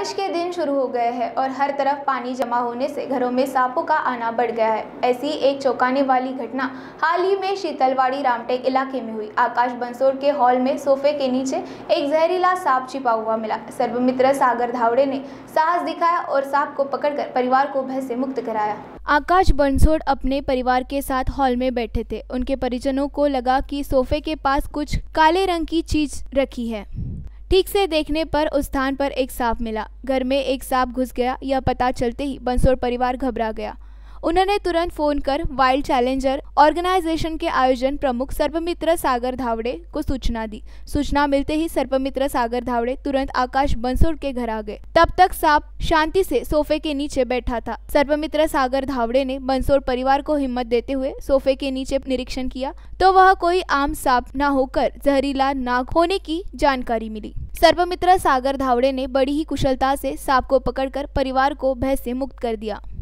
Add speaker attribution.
Speaker 1: बारिश के दिन शुरू हो गए हैं और हर तरफ पानी जमा होने से घरों में सांपों का आना बढ़ गया है। ऐसी एक चौंकाने वाली घटना हाल ही में शीतलवाड़ी रामटेक इलाके में हुई। आकाश बंसोड़ के हॉल में सोफे के नीचे एक जहरीला सांप छिपा हुआ मिला। सर्वमित्र सागर धावड़े ने साहस दिखाया और सांप को पकड़कर परिवार को भय से मुक्त कराया।
Speaker 2: आकाश बंसोड़ अपने परिवार के साथ हॉल में बैठे थे। उनके परिजनों को लगा कि सोफे के पास कुछ काले रंग की चीज रखी है। ठीक से देखने पर उस स्थान पर एक सांप मिला। घर में एक सांप घुस गया, यह पता चलते ही बंसोड़ परिवार घबरा गया। उन्होंने तुरंत फोन कर वाइल्ड चैलेंजर ऑर्गेनाइजेशन के आयोजन प्रमुख सर्वमित्र सागर धावड़े को सूचना दी। सूचना मिलते ही सर्वमित्र सागर धावड़े तुरंत आकाश बंसोड़ के घर आ गए। तब तक सांप शांति से सोफे के नीचे बैठा था। सर्वमित्र सागर धावड़े ने बंसोड़ परिवार को हिम्मत देते हुए सोफे के नीचे निरीक्षण किया तो वह कोई आम सांप न होकर जहरीला नाग होने की जानकारी मिली। सर्वमित्र सागर धावड़े ने बड़ी ही कुशलता से सांप को पकड़कर परिवार को भय से मुक्त कर दिया।